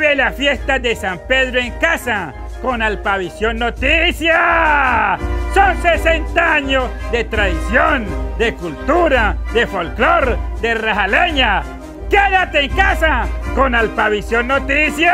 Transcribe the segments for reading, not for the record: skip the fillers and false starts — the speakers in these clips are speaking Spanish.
Vive la fiesta de San Pedro en casa con Alpavisión Noticias. Son 60 años de tradición, de cultura, de folclor, de rajaleña. Quédate en casa con Alpavisión Noticias.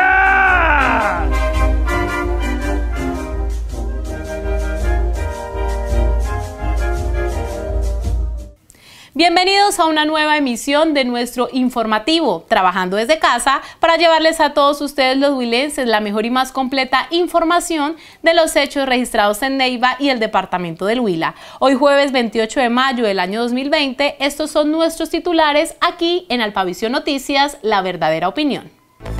Bienvenidos a una nueva emisión de nuestro informativo, trabajando desde casa para llevarles a todos ustedes los huilenses la mejor y más completa información de los hechos registrados en Neiva y el departamento del Huila. Hoy jueves 28 de mayo del año 2020, estos son nuestros titulares aquí en Alpavisión Noticias, la verdadera opinión.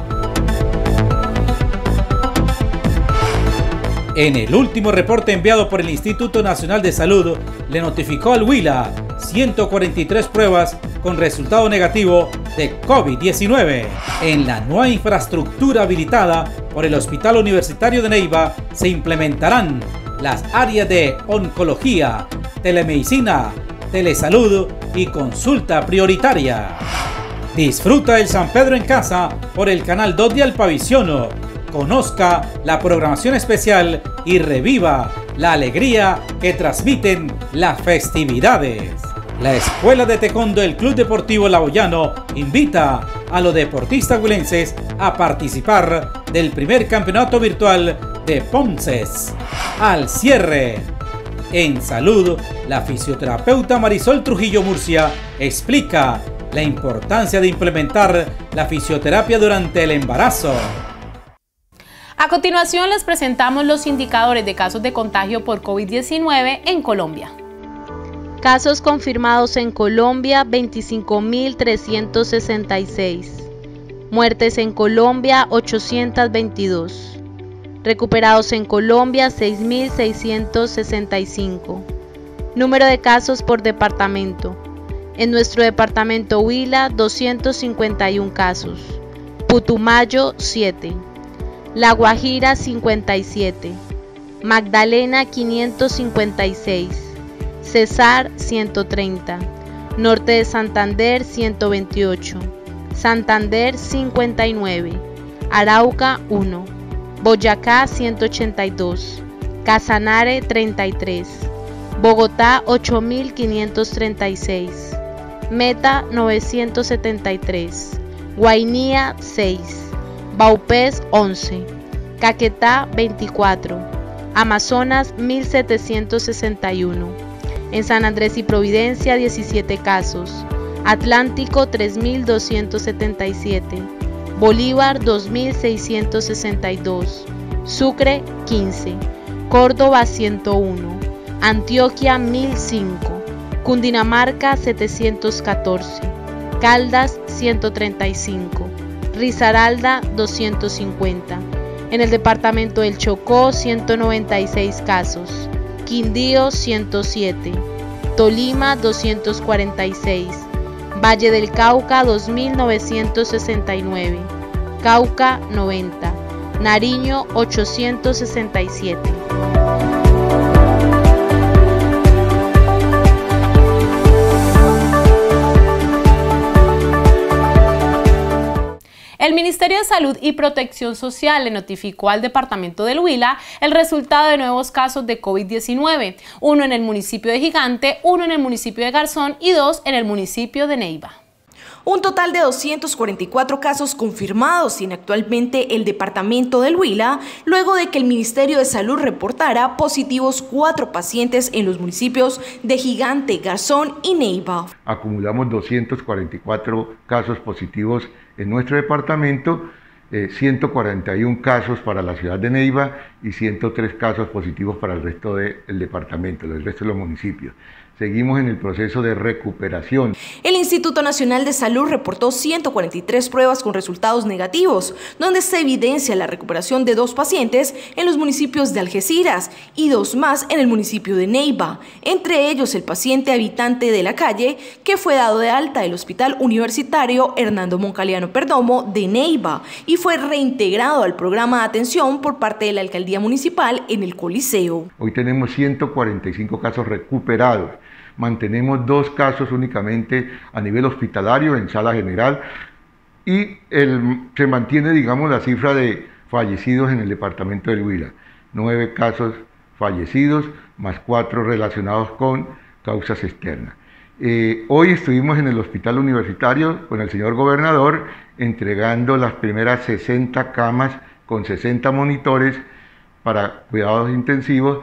En el último reporte enviado por el Instituto Nacional de Salud, le notificó al Huila 143 pruebas con resultado negativo de COVID-19. En la nueva infraestructura habilitada por el Hospital Universitario de Neiva se implementarán las áreas de oncología, telemedicina, telesalud y consulta prioritaria. Disfruta el San Pedro en casa por el canal 2 de Alpavisión. Conozca la programación especial y reviva la alegría que transmiten las festividades. La Escuela de Taekwondo del Club Deportivo Laboyano invita a los deportistas huilenses a participar del primer campeonato virtual de Ponces. Al cierre, en salud, la fisioterapeuta Marisol Trujillo Murcia explica la importancia de implementar la fisioterapia durante el embarazo. A continuación les presentamos los indicadores de casos de contagio por COVID-19 en Colombia. Casos confirmados en Colombia, 25.366. Muertes en Colombia, 822. Recuperados en Colombia, 6.665. Número de casos por departamento. En nuestro departamento Huila, 251 casos. Putumayo, 7. La Guajira 57, Magdalena 556, Cesar 130, Norte de Santander 128, Santander 59, Arauca 1, Boyacá 182, Casanare 33, Bogotá 8536, Meta 973, Guainía 6. Baupés 11, Caquetá 24, Amazonas 1761, en San Andrés y Providencia 17 casos, Atlántico 3277, Bolívar 2662, Sucre 15, Córdoba 101, Antioquia 1005, Cundinamarca 714, Caldas 135, Risaralda 250, en el departamento del Chocó 196 casos, Quindío 107, Tolima 246, Valle del Cauca 2969, Cauca 90, Nariño 867. El Ministerio de Salud y Protección Social le notificó al departamento del Huila el resultado de nuevos casos de COVID-19, uno en el municipio de Gigante, uno en el municipio de Garzón y dos en el municipio de Neiva. Un total de 244 casos confirmados tiene actualmente el departamento del Huila, luego de que el Ministerio de Salud reportara positivos 4 pacientes en los municipios de Gigante, Garzón y Neiva. Acumulamos 244 casos positivos en nuestro departamento, 141 casos para la ciudad de Neiva y 103 casos positivos para el resto del departamento, el resto de los municipios. Seguimos en el proceso de recuperación. El Instituto Nacional de Salud reportó 143 pruebas con resultados negativos, donde se evidencia la recuperación de 2 pacientes en los municipios de Algeciras y 2 más en el municipio de Neiva, entre ellos el paciente habitante de la calle que fue dado de alta del Hospital Universitario Hernando Moncaliano Perdomo de Neiva y fue reintegrado al programa de atención por parte de la Alcaldía Municipal en el Coliseo. Hoy tenemos 145 casos recuperados. Mantenemos 2 casos únicamente a nivel hospitalario en sala general, y se mantiene, digamos, la cifra de fallecidos en el departamento del Huila. 9 casos fallecidos, más 4 relacionados con causas externas. Hoy estuvimos en el hospital universitario con el señor gobernador entregando las primeras 60 camas con 60 monitores para cuidados intensivos,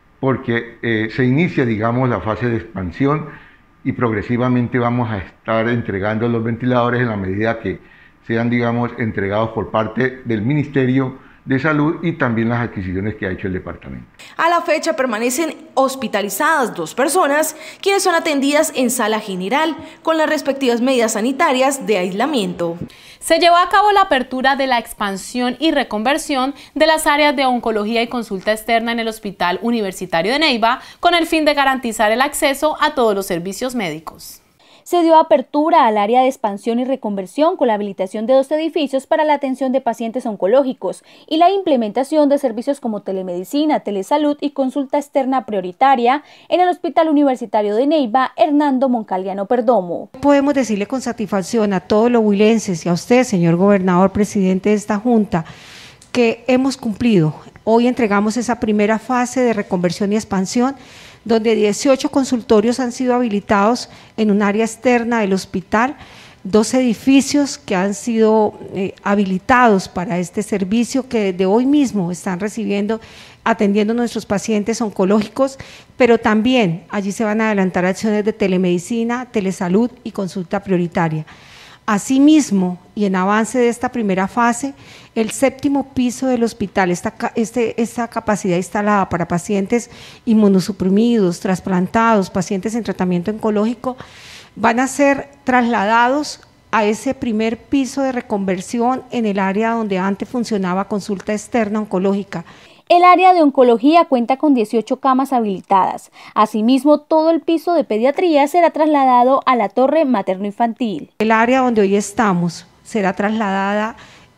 porque se inicia, digamos, la fase de expansión y progresivamente vamos a estar entregando los ventiladores en la medida que sean, digamos, entregados por parte del Ministerio de Salud y también las adquisiciones que ha hecho el departamento. A la fecha permanecen hospitalizadas 2 personas, quienes son atendidas en sala general con las respectivas medidas sanitarias de aislamiento. Se llevó a cabo la apertura de la expansión y reconversión de las áreas de oncología y consulta externa en el Hospital Universitario de Neiva, con el fin de garantizar el acceso a todos los servicios médicos. Se dio apertura al área de expansión y reconversión con la habilitación de 2 edificios para la atención de pacientes oncológicos y la implementación de servicios como telemedicina, telesalud y consulta externa prioritaria en el Hospital Universitario de Neiva, Hernando Moncaliano Perdomo. Podemos decirle con satisfacción a todos los huilenses y a usted, señor gobernador, presidente de esta junta, que hemos cumplido. Hoy entregamos esa primera fase de reconversión y expansión, donde 18 consultorios han sido habilitados en un área externa del hospital, 2 edificios que han sido habilitados para este servicio que desde hoy mismo están atendiendo nuestros pacientes oncológicos, pero también allí se van a adelantar acciones de telemedicina, telesalud y consulta prioritaria. Asimismo, y en avance de esta primera fase, el 7º piso del hospital, esta capacidad instalada para pacientes inmunosuprimidos, trasplantados, pacientes en tratamiento oncológico, van a ser trasladados a ese primer piso de reconversión en el área donde antes funcionaba consulta externa oncológica. El área de oncología cuenta con 18 camas habilitadas. Asimismo, todo el piso de pediatría será trasladado a la torre materno-infantil. El área donde hoy estamos será trasladada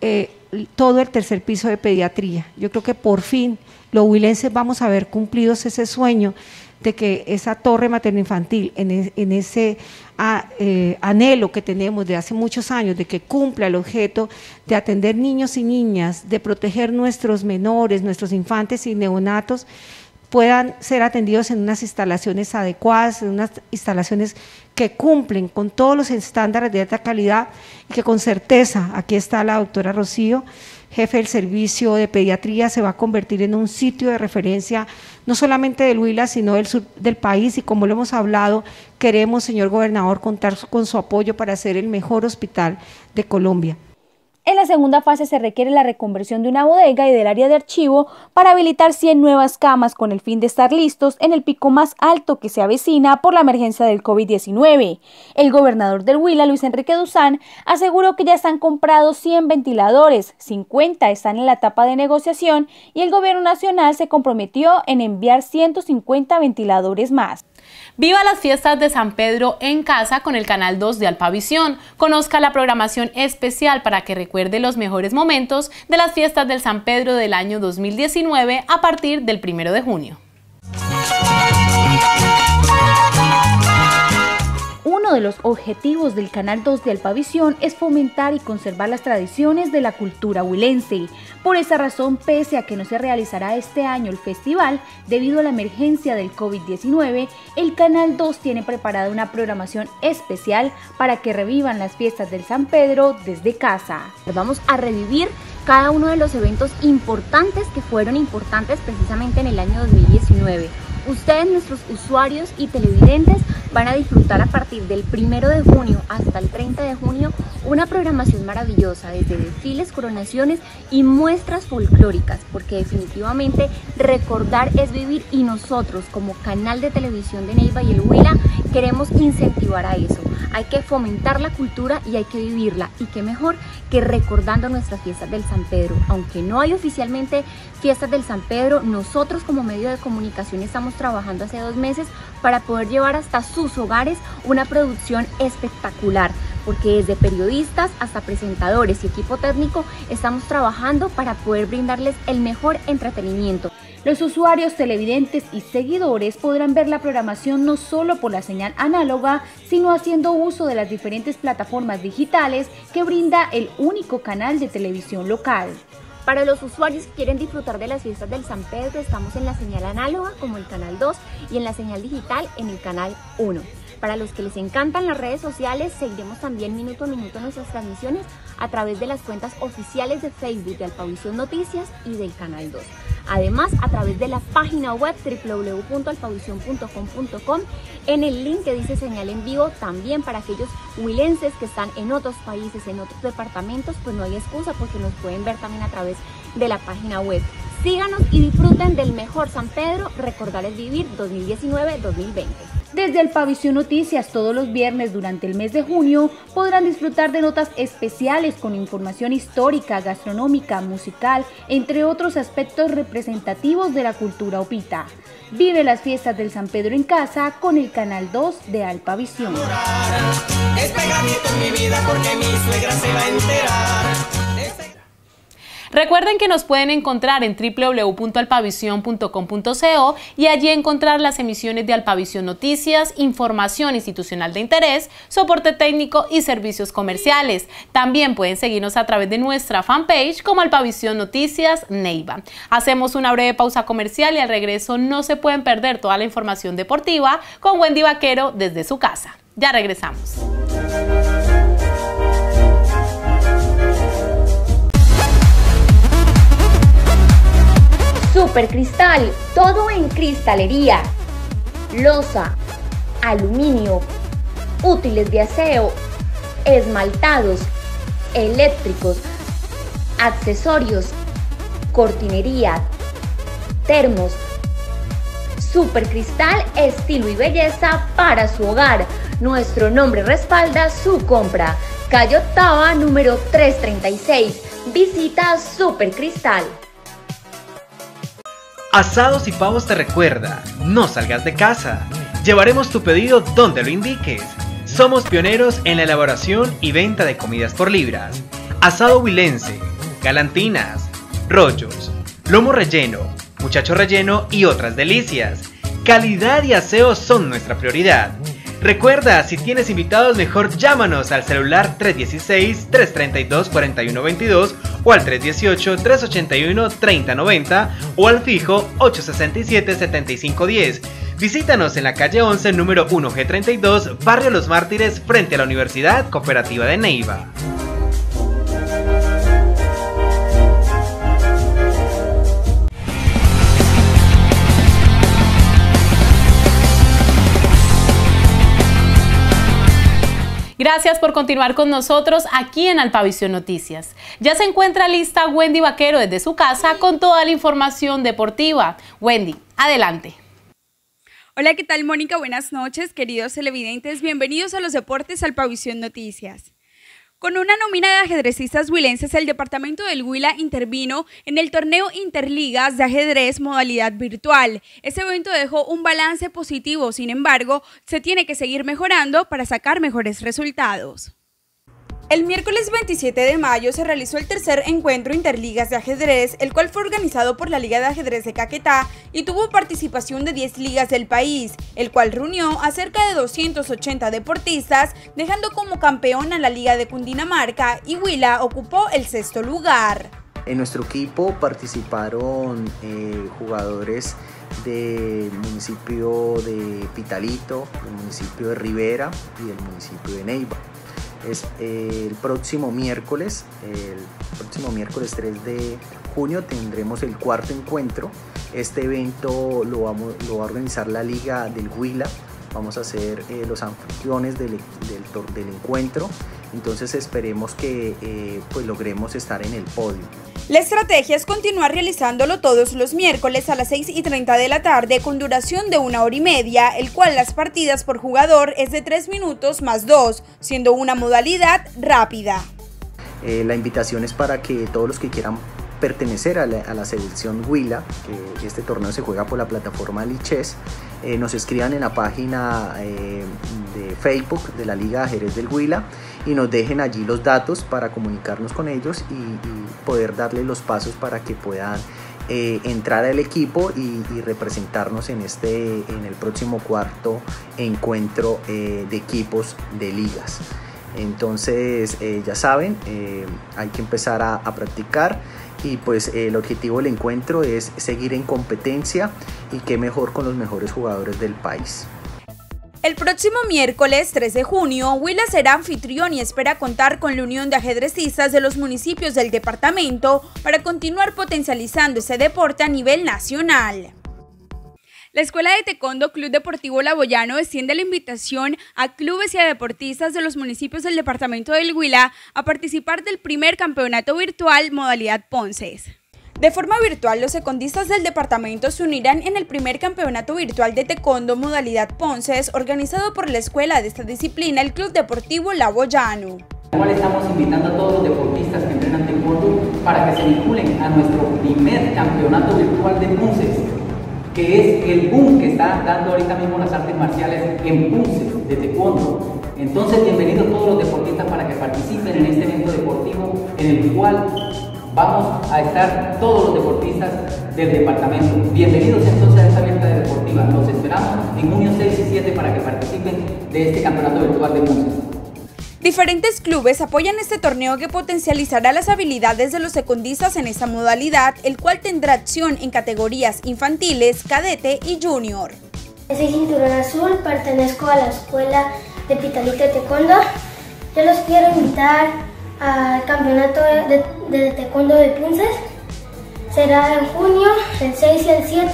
todo el 3er piso de pediatría. Yo creo que por fin los huilenses vamos a ver cumplidos ese sueño de que esa torre materno-infantil, en ese anhelo que tenemos de hace muchos años, de que cumpla el objeto de atender niños y niñas, de proteger nuestros menores, nuestros infantes y neonatos, puedan ser atendidos en unas instalaciones adecuadas, en unas instalaciones que cumplen con todos los estándares de alta calidad y que con certeza, aquí está la doctora Rocío, jefe del servicio de pediatría, se va a convertir en un sitio de referencia no solamente del Huila, sino del sur del país, y como lo hemos hablado, queremos, señor gobernador, contar con su apoyo para ser el mejor hospital de Colombia. En la segunda fase se requiere la reconversión de una bodega y del área de archivo para habilitar 100 nuevas camas con el fin de estar listos en el pico más alto que se avecina por la emergencia del COVID-19. El gobernador del Huila, Luis Enrique Duzán, aseguró que ya están comprados 100 ventiladores, 50 están en la etapa de negociación y el gobierno nacional se comprometió en enviar 150 ventiladores más. Viva las fiestas de San Pedro en casa con el Canal 2 de Alpavisión. Conozca la programación especial para que recuerde los mejores momentos de las fiestas del San Pedro del año 2019 a partir del 1 de junio. Uno de los objetivos del Canal 2 de Alpavisión es fomentar y conservar las tradiciones de la cultura huilense. Por esa razón, pese a que no se realizará este año el festival debido a la emergencia del COVID-19, el Canal 2 tiene preparada una programación especial para que revivan las fiestas del San Pedro desde casa. Vamos a revivir cada uno de los eventos importantes que fueron importantes precisamente en el año 2019. Ustedes, nuestros usuarios y televidentes, van a disfrutar a partir del 1 de junio hasta el 30 de junio una programación maravillosa, desde desfiles, coronaciones y muestras folclóricas, porque definitivamente recordar es vivir y nosotros como canal de televisión de Neiva y el Huila queremos incentivar a eso. Hay que fomentar la cultura y hay que vivirla, y qué mejor que recordando nuestras fiestas del San Pedro. Aunque no hay oficialmente fiestas del San Pedro, nosotros como medio de comunicación estamos trabajando hace 2 meses para poder llevar hasta sus hogares una producción espectacular, porque desde periodistas hasta presentadores y equipo técnico estamos trabajando para poder brindarles el mejor entretenimiento. Los usuarios, televidentes y seguidores podrán ver la programación no solo por la señal análoga, sino haciendo uso de las diferentes plataformas digitales que brinda el único canal de televisión local. Para los usuarios que quieren disfrutar de las fiestas del San Pedro, estamos en la señal análoga como el canal 2 y en la señal digital en el canal 1. Para los que les encantan las redes sociales, seguiremos también minuto a minuto nuestras transmisiones a través de las cuentas oficiales de Facebook de Alpavisión Noticias y del Canal 2. Además, a través de la página web www.alpavision.com.com en el link que dice señal en vivo, también para aquellos huilenses que están en otros países, en otros departamentos, pues no hay excusa porque nos pueden ver también a través de la página web. Síganos y disfruten del mejor San Pedro, recordar es vivir 2019-2020. Desde Alpavisión Noticias, todos los viernes durante el mes de junio podrán disfrutar de notas especiales con información histórica, gastronómica, musical, entre otros aspectos representativos de la cultura opita. Vive las fiestas del San Pedro en casa con el Canal 2 de Alpavisión. Es pegadito en mi vida porque mi suegra se va a enterar. Recuerden que nos pueden encontrar en www.alpavision.com.co y allí encontrar las emisiones de Alpavisión Noticias, información institucional de interés, soporte técnico y servicios comerciales. También pueden seguirnos a través de nuestra fanpage como Alpavisión Noticias Neiva. Hacemos una breve pausa comercial y al regreso no se pueden perder toda la información deportiva con Wendy Vaquero desde su casa. Ya regresamos. Super Cristal, todo en cristalería, loza, aluminio, útiles de aseo, esmaltados, eléctricos, accesorios, cortinería, termos. Super Cristal, estilo y belleza para su hogar. Nuestro nombre respalda su compra. Calle Octava, número 336. Visita Super Cristal. Asados y Pavos te recuerda, no salgas de casa. Llevaremos tu pedido donde lo indiques. Somos pioneros en la elaboración y venta de comidas por libras. Asado huilense, galantinas, rollos, lomo relleno, muchacho relleno y otras delicias. Calidad y aseo son nuestra prioridad. Recuerda, si tienes invitados, mejor llámanos al celular 316-332-4122 o al 318-381-3090 o al fijo 867-7510. Visítanos en la calle 11, número 1G32, Barrio Los Mártires, frente a la Universidad Cooperativa de Neiva. Gracias por continuar con nosotros aquí en Alpavisión Noticias. Ya se encuentra lista Wendy Vaquero desde su casa con toda la información deportiva. Wendy, adelante. Hola, ¿qué tal, Mónica? Buenas noches, queridos televidentes. Bienvenidos a los deportes Alpavisión Noticias. Con una nómina de ajedrecistas huilenses, el departamento del Huila intervino en el torneo Interligas de ajedrez modalidad virtual. Este evento dejó un balance positivo, sin embargo, se tiene que seguir mejorando para sacar mejores resultados. El miércoles 27 de mayo se realizó el tercer encuentro Interligas de ajedrez, el cual fue organizado por la Liga de Ajedrez de Caquetá y tuvo participación de 10 ligas del país, el cual reunió a cerca de 280 deportistas, dejando como campeón a la Liga de Cundinamarca, y Huila ocupó el sexto lugar. En nuestro equipo participaron jugadores del municipio de Pitalito, del municipio de Rivera y del municipio de Neiva. El próximo miércoles 3 de junio tendremos el cuarto encuentro. Este evento lo va a organizar la Liga del Huila. Vamos a ser los anfitriones del encuentro. Entonces esperemos que pues logremos estar en el podio. La estrategia es continuar realizándolo todos los miércoles a las 6:30 de la tarde con duración de 1 hora y media, el cual las partidas por jugador es de 3 minutos más 2, siendo una modalidad rápida. La invitación es para que todos los que quieran pertenecer a la selección Huila, que este torneo se juega por la plataforma Lichess, nos escriban en la página de Facebook de la Liga de Ajedrez del Huila y nos dejen allí los datos para comunicarnos con ellos y poder darles los pasos para que puedan entrar al equipo y representarnos en el próximo cuarto encuentro de equipos de ligas. Entonces ya saben, hay que empezar a practicar y pues el objetivo del encuentro es seguir en competencia y qué mejor con los mejores jugadores del país. El próximo miércoles 3 de junio, Huila será anfitrión y espera contar con la unión de ajedrecistas de los municipios del departamento para continuar potencializando ese deporte a nivel nacional. La Escuela de Taekwondo Club Deportivo La Boyano extiende la invitación a clubes y a deportistas de los municipios del departamento del Huila a participar del primer campeonato virtual modalidad Ponces. De forma virtual, los secondistas del departamento se unirán en el primer campeonato virtual de taekwondo modalidad Ponces, organizado por la escuela de esta disciplina, el Club Deportivo La Boyano. Estamos invitando a todos los deportistas que entrenan taekwondo para que se vinculen a nuestro primer campeonato virtual de Ponces, que es el boom que está dando ahorita mismo las artes marciales en Ponces de taekwondo. Entonces, bienvenidos todos los deportistas para que participen en este evento deportivo en el cual vamos a estar todos los deportistas del departamento. Bienvenidos entonces a esta fiesta deportiva. Los esperamos en junio 6 y 7 para que participen de este campeonato virtual de Ponces. Diferentes clubes apoyan este torneo que potencializará las habilidades de los secundistas en esta modalidad, el cual tendrá acción en categorías infantiles, cadete y junior. Soy cinturón azul, pertenezco a la escuela de Pitalito de Taekwondo. Yo los quiero invitar al campeonato de taekwondo de Ponces. Será en junio, el 6 y el 7.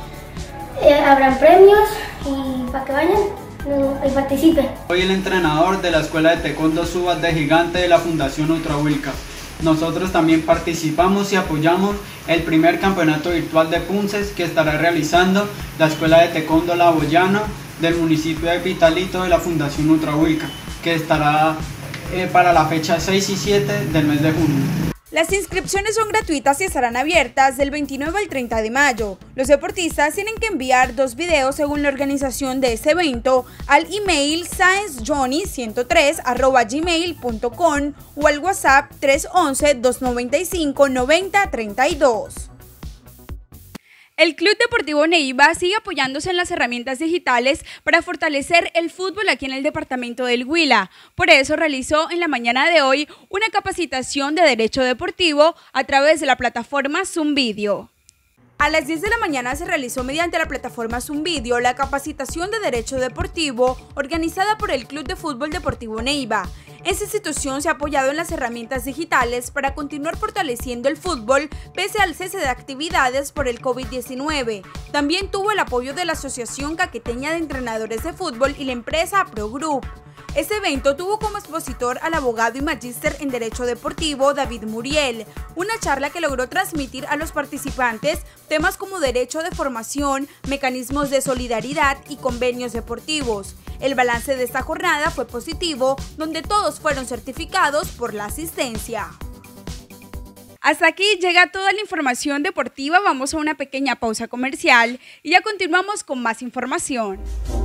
Habrán premios y para que vayan y participen. Soy el entrenador de la escuela de taekwondo Subas de Gigante de la Fundación Ultrahuilca. Nosotros también participamos y apoyamos el primer campeonato virtual de Ponces que estará realizando la escuela de taekwondo La Boyano del municipio de Pitalito de la Fundación Ultrahuilca, que estará para la fecha 6 y 7 del mes de junio. Las inscripciones son gratuitas y estarán abiertas del 29 al 30 de mayo. Los deportistas tienen que enviar 2 videos según la organización de este evento al email sciencejohnny103@gmail.com o al WhatsApp 311-295-9032. El Club Deportivo Neiva sigue apoyándose en las herramientas digitales para fortalecer el fútbol aquí en el departamento del Huila. Por eso realizó en la mañana de hoy una capacitación de Derecho Deportivo a través de la plataforma Zoom Video. A las 10 de la mañana se realizó mediante la plataforma Zoom Video la capacitación de Derecho Deportivo organizada por el Club de Fútbol Deportivo Neiva. Esta institución se ha apoyado en las herramientas digitales para continuar fortaleciendo el fútbol pese al cese de actividades por el COVID-19. También tuvo el apoyo de la Asociación Caqueteña de Entrenadores de Fútbol y la empresa Pro Group. Este evento tuvo como expositor al abogado y magíster en Derecho Deportivo David Muriel, una charla que logró transmitir a los participantes temas como derecho de formación, mecanismos de solidaridad y convenios deportivos. El balance de esta jornada fue positivo, donde todos fueron certificados por la asistencia. Hasta aquí llega toda la información deportiva, vamos a una pequeña pausa comercial y ya continuamos con más información.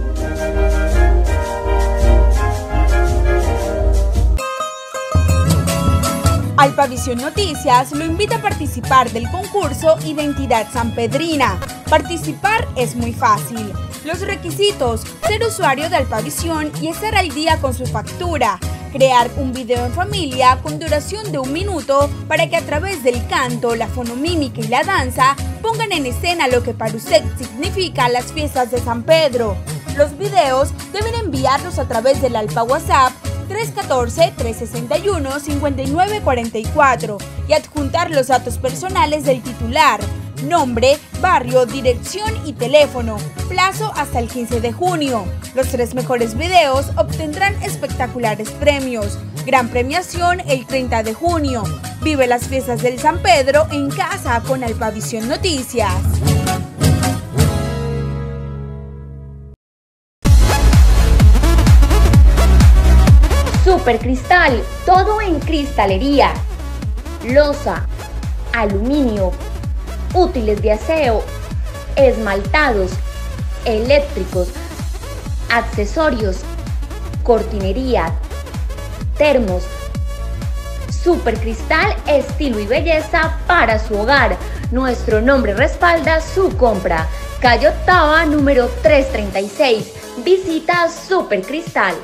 Alpavisión Noticias lo invita a participar del concurso Identidad Sanpedrina. Participar es muy fácil. Los requisitos: ser usuario de Alpavisión y estar al día con su factura. Crear un video en familia con duración de 1 minuto para que a través del canto, la fonomímica y la danza pongan en escena lo que para usted significa las fiestas de San Pedro. Los videos deben enviarlos a través del Alpa WhatsApp 314-361-5944 y adjuntar los datos personales del titular, nombre, barrio, dirección y teléfono. Plazo hasta el 15 de junio. Los 3 mejores videos obtendrán espectaculares premios. Gran premiación el 30 de junio. Vive las fiestas del San Pedro en casa con Alpavisión Noticias. Supercristal, todo en cristalería, loza, aluminio, útiles de aseo, esmaltados, eléctricos, accesorios, cortinería, termos. Supercristal, estilo y belleza para su hogar. Nuestro nombre respalda su compra. Calle Octava, número 336. Visita Super Cristal.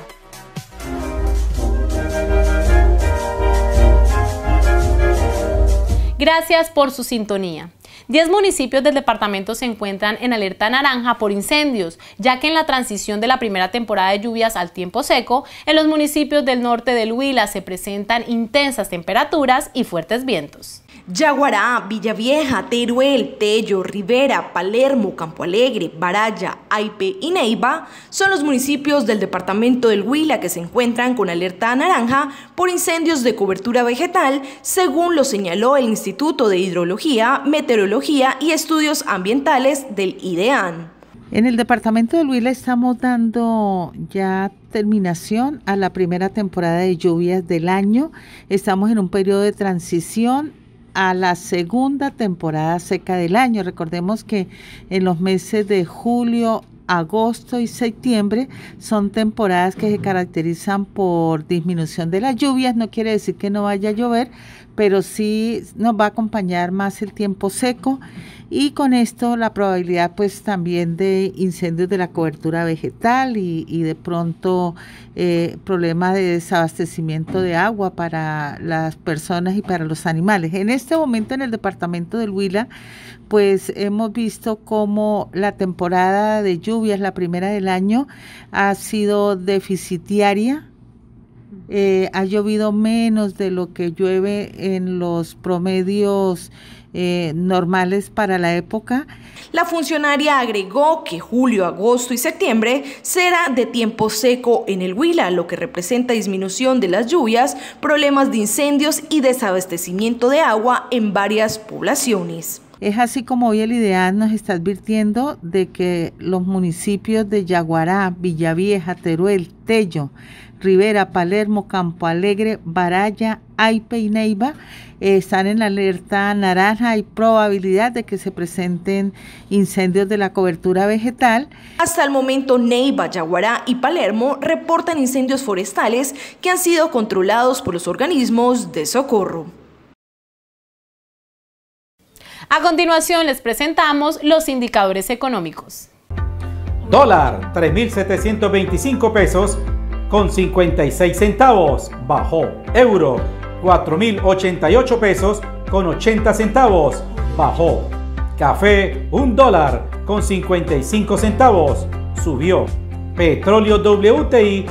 Gracias por su sintonía. 10 municipios del departamento se encuentran en alerta naranja por incendios, ya que en la transición de la primera temporada de lluvias al tiempo seco, en los municipios del norte del Huila se presentan intensas temperaturas y fuertes vientos. Yaguará, Villavieja, Teruel, Tello, Rivera, Palermo, Campo Alegre, Baraya, Aipe y Neiva son los municipios del departamento del Huila que se encuentran con alerta naranja por incendios de cobertura vegetal, según lo señaló el Instituto de Hidrología, Meteorología y Estudios Ambientales del IDEAN. En el departamento del Huila estamos dando ya terminación a la primera temporada de lluvias del año. Estamos en un periodo de transición a la segunda temporada seca del año. Recordemos que en los meses de julio, agosto y septiembre son temporadas que se caracterizan por disminución de las lluvias. No quiere decir que no vaya a llover, pero sí nos va a acompañar más el tiempo seco y con esto la probabilidad pues también de incendios de la cobertura vegetal y de pronto problemas de desabastecimiento de agua para las personas y para los animales. En este momento en el departamento del Huila pues hemos visto cómo la temporada de lluvias, la primera del año, ha sido deficitaria. Ha llovido menos de lo que llueve en los promedios normales para la época. La funcionaria agregó que julio, agosto y septiembre será de tiempo seco en el Huila, lo que representa disminución de las lluvias, problemas de incendios y desabastecimiento de agua en varias poblaciones. Es así como hoy el IDEAN nos está advirtiendo de que los municipios de Yaguará, Villavieja, Teruel, Tello, Rivera, Palermo, Campo Alegre, Baraya, Aipe y Neiva están en alerta naranja. Hay probabilidad de que se presenten incendios de la cobertura vegetal. Hasta el momento, Neiva, Yaguará y Palermo reportan incendios forestales que han sido controlados por los organismos de socorro. A continuación les presentamos los indicadores económicos. Dólar, 3.725 pesos con 56 centavos, bajó. Euro, 4.088 pesos con 80 centavos, bajó. Café, $1 con 55 centavos, subió. Petróleo WTI,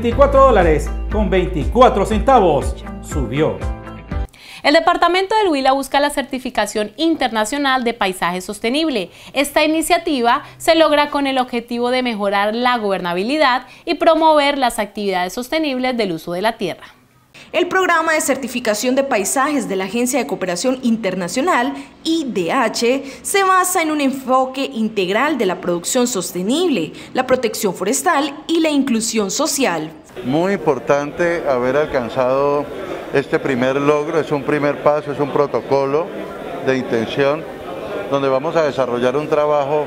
$34 con 24 centavos, subió. El departamento del Huila busca la certificación internacional de paisaje sostenible. Esta iniciativa se logra con el objetivo de mejorar la gobernabilidad y promover las actividades sostenibles del uso de la tierra. El programa de certificación de paisajes de la Agencia de Cooperación Internacional, IDH, se basa en un enfoque integral de la producción sostenible, la protección forestal y la inclusión social. Muy importante haber alcanzado este primer logro, es un primer paso, es un protocolo de intención donde vamos a desarrollar un trabajo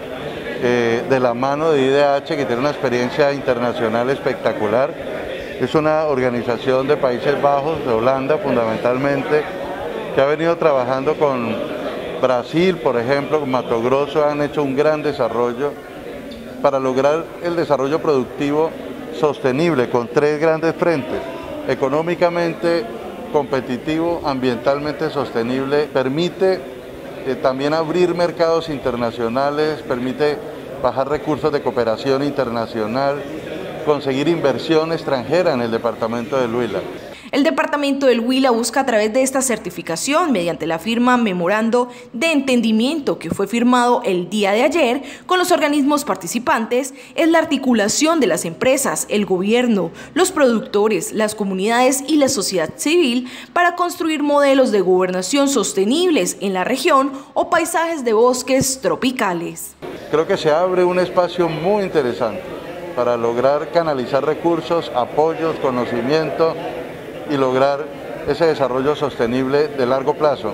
de la mano de IDH que tiene una experiencia internacional espectacular. Es una organización de Países Bajos, de Holanda fundamentalmente, que ha venido trabajando con Brasil, por ejemplo, con Mato Grosso, han hecho un gran desarrollo para lograr el desarrollo productivo sostenible con tres grandes frentes: económicamente competitivo, ambientalmente sostenible, permite también abrir mercados internacionales, permite bajar recursos de cooperación internacional, conseguir inversión extranjera en el departamento del Huila. El departamento del Huila busca a través de esta certificación, mediante la firma Memorando de Entendimiento que fue firmado el día de ayer con los organismos participantes, es la articulación de las empresas, el gobierno, los productores, las comunidades y la sociedad civil para construir modelos de gobernación sostenibles en la región o paisajes de bosques tropicales. Creo que se abre un espacio muy interesante para lograr canalizar recursos, apoyos, conocimiento y lograr ese desarrollo sostenible de largo plazo.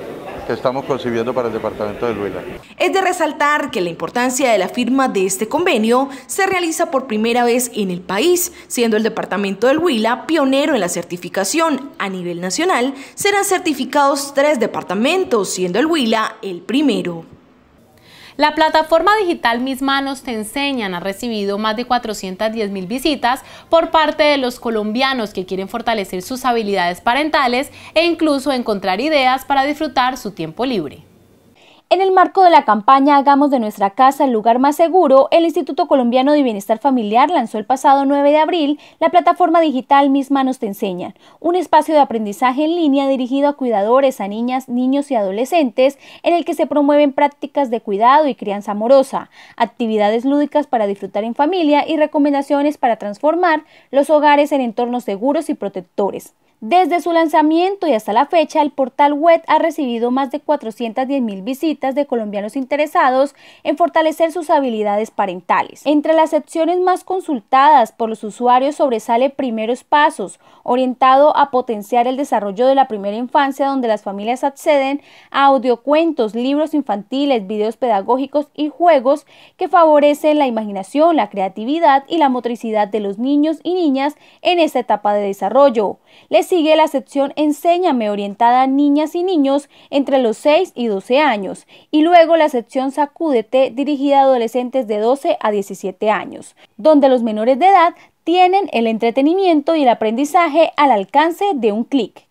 que estamos concibiendo para el departamento del Huila. Es de resaltar que la importancia de la firma de este convenio se realiza por primera vez en el país, siendo el departamento del Huila pionero en la certificación. A nivel nacional serán certificados 3 departamentos, siendo el Huila el primero. La plataforma digital Mis Manos Te Enseñan ha recibido más de 410.000 visitas por parte de los colombianos que quieren fortalecer sus habilidades parentales e incluso encontrar ideas para disfrutar su tiempo libre. En el marco de la campaña Hagamos de nuestra casa el lugar más seguro, el Instituto Colombiano de Bienestar Familiar lanzó el pasado 9 de abril la plataforma digital Mis Manos Te Enseñan, un espacio de aprendizaje en línea dirigido a cuidadores, a niñas, niños y adolescentes, en el que se promueven prácticas de cuidado y crianza amorosa, actividades lúdicas para disfrutar en familia y recomendaciones para transformar los hogares en entornos seguros y protectores. Desde su lanzamiento y hasta la fecha, el portal web ha recibido más de 410.000 visitas de colombianos interesados en fortalecer sus habilidades parentales. Entre las secciones más consultadas por los usuarios sobresale Primeros Pasos, orientado a potenciar el desarrollo de la primera infancia, donde las familias acceden a audiocuentos, libros infantiles, videos pedagógicos y juegos que favorecen la imaginación, la creatividad y la motricidad de los niños y niñas en esta etapa de desarrollo. Les sigue la sección Enséñame, orientada a niñas y niños entre los 6 y 12 años, y luego la sección Sacúdete, dirigida a adolescentes de 12 a 17 años, donde los menores de edad tienen el entretenimiento y el aprendizaje al alcance de un clic.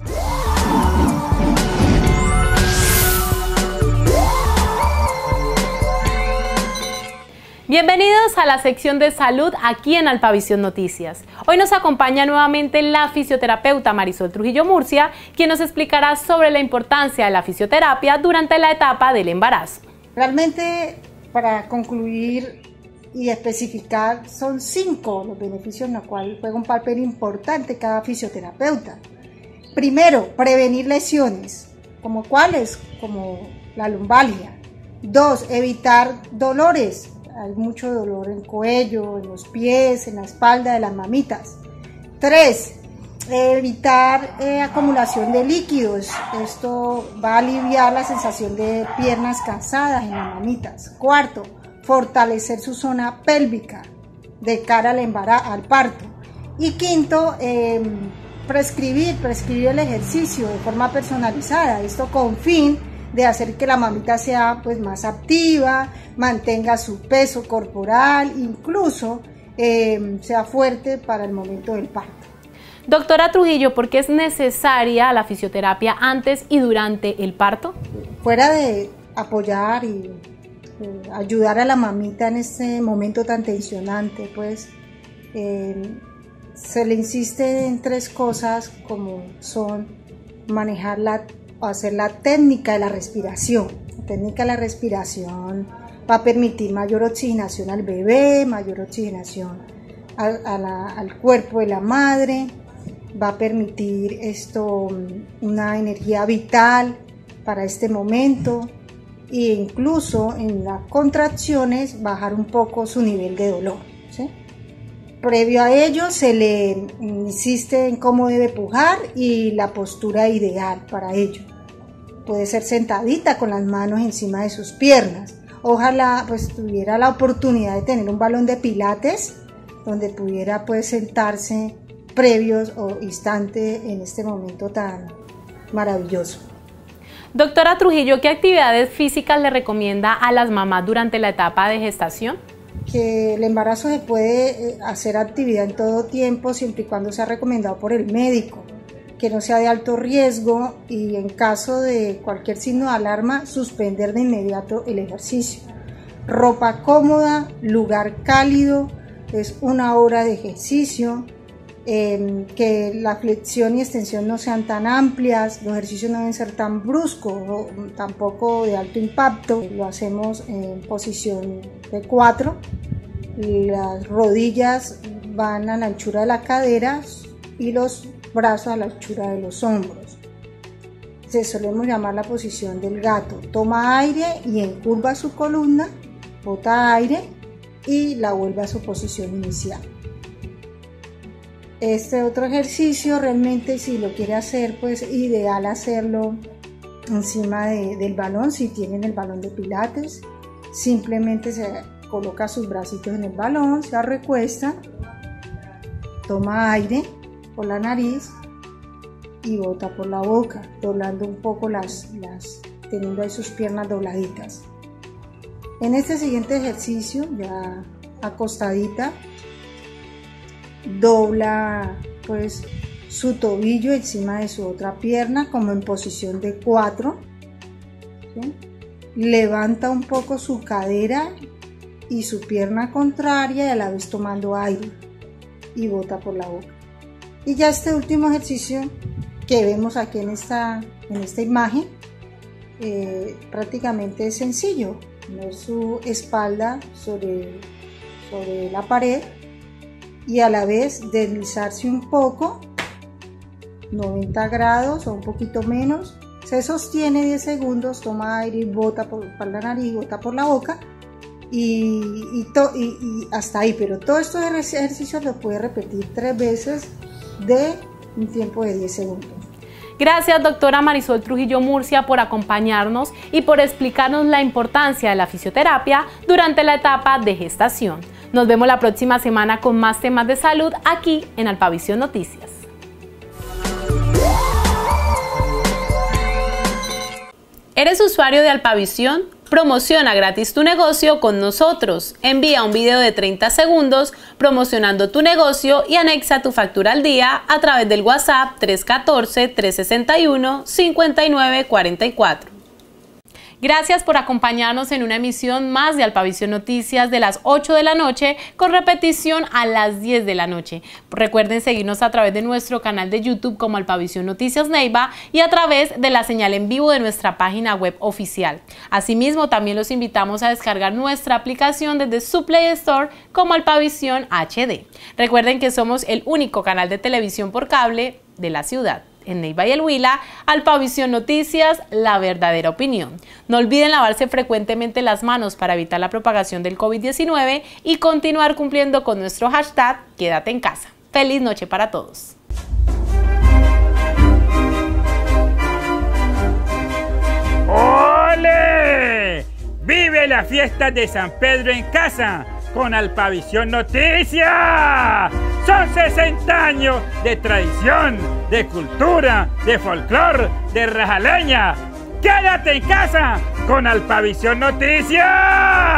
Bienvenidos a la sección de salud aquí en Alpavisión Noticias. Hoy nos acompaña nuevamente la fisioterapeuta Marisol Trujillo Murcia, quien nos explicará sobre la importancia de la fisioterapia durante la etapa del embarazo. Realmente, para concluir y especificar, son 5 los beneficios en los cuales juega un papel importante cada fisioterapeuta. Primero, prevenir lesiones, como cuáles, como la lumbalgia. 2, evitar dolores. Hay mucho dolor en el cuello, en los pies, en la espalda de las mamitas. 3, evitar acumulación de líquidos. Esto va a aliviar la sensación de piernas cansadas en las mamitas. 4, fortalecer su zona pélvica de cara al embarazo, al parto. Y 5, prescribir el ejercicio de forma personalizada. Esto con fin de hacer que la mamita sea pues más activa, mantenga su peso corporal, incluso sea fuerte para el momento del parto. Doctora Trujillo, ¿por qué es necesaria la fisioterapia antes y durante el parto? Fuera de apoyar y ayudar a la mamita en este momento tan tensionante, pues se le insiste en 3 cosas, como son manejar hacer la técnica de la respiración. La técnica de la respiración va a permitir mayor oxigenación al bebé, mayor oxigenación al cuerpo de la madre, va a permitir una energía vital para este momento e incluso en las contracciones bajar un poco su nivel de dolor, ¿sí? Previo a ello se le insiste en cómo debe pujar y la postura ideal para ello. Puede ser sentadita con las manos encima de sus piernas. Ojalá pues tuviera la oportunidad de tener un balón de pilates donde pudiera pues sentarse previos o instante en este momento tan maravilloso. Doctora Trujillo, ¿qué actividades físicas le recomienda a las mamás durante la etapa de gestación? Que el embarazo se puede hacer actividad en todo tiempo siempre y cuando sea recomendado por el médico, que no sea de alto riesgo y en caso de cualquier signo de alarma suspender de inmediato el ejercicio. Ropa cómoda, lugar cálido, es 1 hora de ejercicio, que la flexión y extensión no sean tan amplias, los ejercicios no deben ser tan bruscos o tampoco de alto impacto. Lo hacemos en posición de 4, las rodillas van a la anchura de la cadera y los brazos a la anchura de los hombros. Se solemos llamar la posición del gato. Toma aire y encurva su columna, bota aire y la vuelve a su posición inicial. Este otro ejercicio realmente, si lo quiere hacer, pues ideal hacerlo encima del balón, si tienen el balón de pilates, simplemente se coloca sus bracitos en el balón, se recuesta, toma aire por la nariz y bota por la boca, doblando un poco teniendo ahí sus piernas dobladitas. En este siguiente ejercicio, ya acostadita, dobla pues su tobillo encima de su otra pierna como en posición de 4, ¿sí? Levanta un poco su cadera y su pierna contraria y a la vez tomando aire y bota por la boca. Y ya este último ejercicio que vemos aquí en esta imagen prácticamente es sencillo, poner su espalda sobre la pared y a la vez deslizarse un poco 90 grados o un poquito menos, se sostiene 10 segundos, toma aire y bota por la nariz, bota por la boca y hasta ahí, pero todos estos ejercicios los puede repetir 3 veces de un tiempo de 10 segundos. Gracias, doctora Marisol Trujillo Murcia, por acompañarnos y por explicarnos la importancia de la fisioterapia durante la etapa de gestación. Nos vemos la próxima semana con más temas de salud aquí en Alpavisión Noticias. ¿Eres usuario de Alpavisión? Promociona gratis tu negocio con nosotros. Envía un video de 30 segundos promocionando tu negocio y anexa tu factura al día a través del WhatsApp 314-361-5944. Gracias por acompañarnos en una emisión más de Alpavisión Noticias de las 8 de la noche con repetición a las 10 de la noche. Recuerden seguirnos a través de nuestro canal de YouTube como Alpavisión Noticias Neiva y a través de la señal en vivo de nuestra página web oficial. Asimismo, también los invitamos a descargar nuestra aplicación desde su Play Store como Alpavisión HD. Recuerden que somos el único canal de televisión por cable de la ciudad. En Neiva y el Huila, Alpavisión Noticias, la verdadera opinión. No olviden lavarse frecuentemente las manos para evitar la propagación del COVID-19 y continuar cumpliendo con nuestro hashtag Quédate en casa. Feliz noche para todos. ¡Ole! ¡Vive la fiesta de San Pedro en casa con Alpavisión Noticias! Son 60 años de tradición, de cultura, de folclor, de rajaleña. ¡Quédate en casa con Alpavisión Noticias!